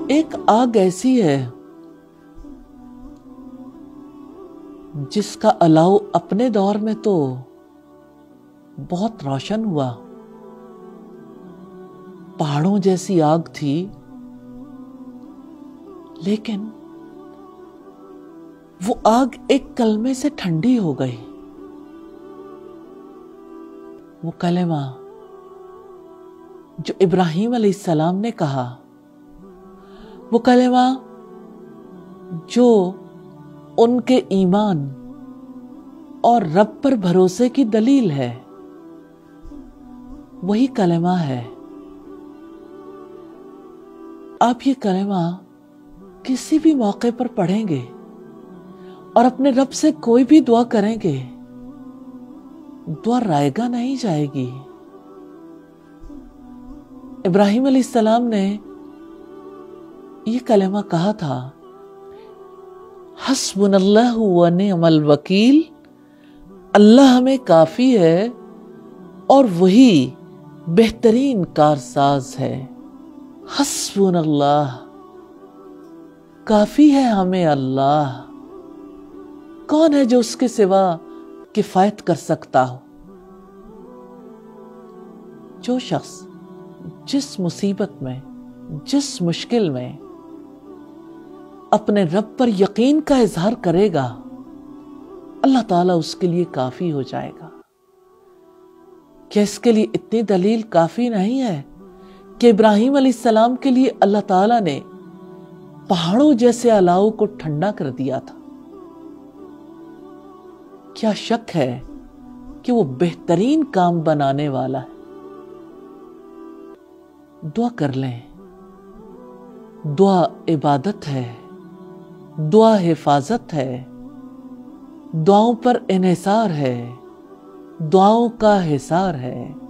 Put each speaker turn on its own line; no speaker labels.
ایک آگ ایسی ہے جس کا الاؤ اپنے دور میں تو بہت روشن ہوا، پہاڑوں جیسی آگ تھی، لیکن وہ آگ ایک کلمے سے ٹھنڈی ہو گئی۔ وہ کلمہ جو ابراہیم علیہ السلام نے کہا، وہ کلمہ جو ان کے ایمان اور رب پر بھروسے کی دلیل ہے، وہی کلمہ ہے۔ آپ یہ کلمہ کسی بھی موقع پر پڑھیں گے اور اپنے رب سے کوئی بھی دعا کریں گے، دعا رائگاں نہیں جائے گی۔ ابراہیم علیہ السلام نے یہ کلمہ کہا تھا، حسبنا اللہ و نعم الوکیل، اللہ ہمیں کافی ہے اور وہی بہترین کارساز ہے۔ حسبنا اللہ، کافی ہے ہمیں اللہ، کون ہے جو اس کے سوا کفایت کر سکتا ہو؟ جو شخص جس مصیبت میں، جس مشکل میں اپنے رب پر یقین کا اظہار کرے گا، اللہ تعالیٰ اس کے لیے کافی ہو جائے گا۔ کیا اس کے لیے اتنی دلیل کافی نہیں ہے کہ ابراہیم علیہ السلام کے لیے اللہ تعالیٰ نے پہاڑوں جیسے الاؤ کو ٹھنڈا کر دیا تھا؟ کیا شک ہے کہ وہ بہترین کام بنانے والا ہے؟ دعا کر لیں، دعا عبادت ہے، دعا حفاظت ہے، دعاؤں پر انحصار ہے، دعاؤں کا حصار ہے۔